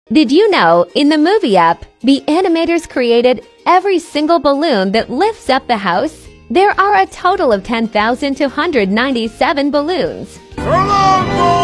Did you know, in the movie app, the animators created every single balloon that lifts up the house? There are a total of 10,297 balloons. So long, boys!